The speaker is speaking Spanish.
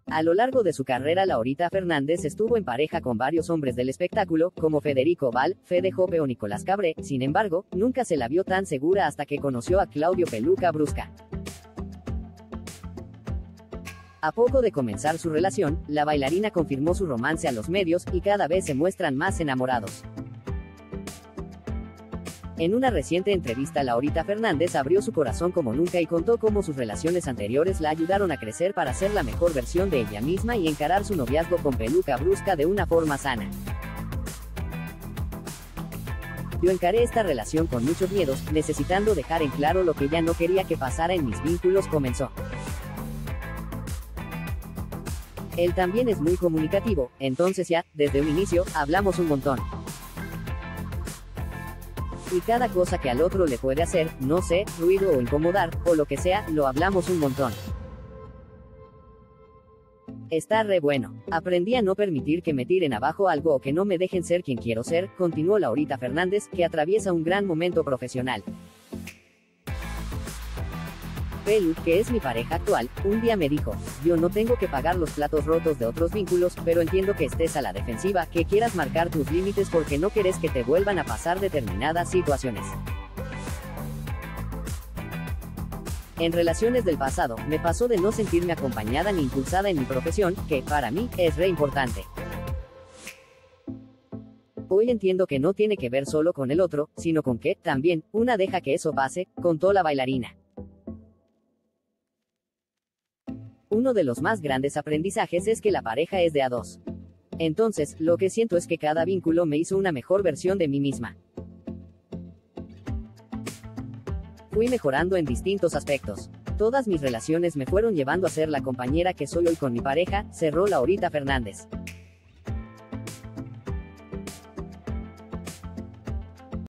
A lo largo de su carrera, Laurita Fernández estuvo en pareja con varios hombres del espectáculo, como Federico Val, Fede Jope o Nicolás Cabré. Sin embargo, nunca se la vio tan segura hasta que conoció a Claudio Peluca Brusca. A poco de comenzar su relación, la bailarina confirmó su romance a los medios, y cada vez se muestran más enamorados. En una reciente entrevista, Laurita Fernández abrió su corazón como nunca y contó cómo sus relaciones anteriores la ayudaron a crecer para ser la mejor versión de ella misma y encarar su noviazgo con Peluca Brusca de una forma sana. Yo encaré esta relación con muchos miedos, necesitando dejar en claro lo que ya no quería que pasara en mis vínculos, comenzó. Él también es muy comunicativo, entonces ya, desde un inicio, hablamos un montón. Y cada cosa que al otro le puede hacer, no sé, ruido o incomodar, o lo que sea, lo hablamos un montón. Está re bueno. Aprendí a no permitir que me tiren abajo algo o que no me dejen ser quien quiero ser, continuó Laurita Fernández, que atraviesa un gran momento profesional. Pelu, que es mi pareja actual, un día me dijo: yo no tengo que pagar los platos rotos de otros vínculos, pero entiendo que estés a la defensiva, que quieras marcar tus límites porque no querés que te vuelvan a pasar determinadas situaciones. En relaciones del pasado, me pasó de no sentirme acompañada ni impulsada en mi profesión, que, para mí, es re importante. Hoy entiendo que no tiene que ver solo con el otro, sino con que, también, una deja que eso pase, contó la bailarina. Uno de los más grandes aprendizajes es que la pareja es de a dos. Entonces, lo que siento es que cada vínculo me hizo una mejor versión de mí misma. Fui mejorando en distintos aspectos. Todas mis relaciones me fueron llevando a ser la compañera que soy hoy con mi pareja, cerró Laurita Fernández.